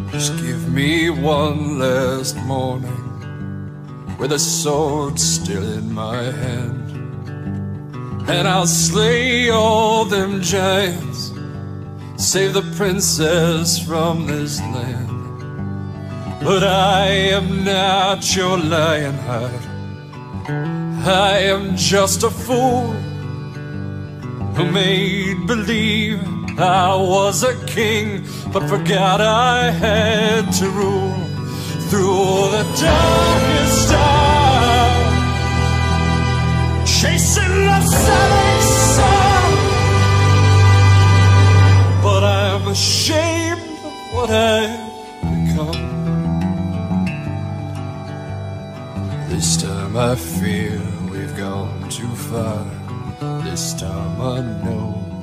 Just give me one last morning with a sword still in my hand, and I'll slay all them giants, save the princess from this land. But I am not your lionheart. I am just a fool who made believe I was a king, but forgot I had to rule through the darkest hour, chasing the setting sun. But I'm ashamed of what I've become. This time I fear we've gone too far. This time I know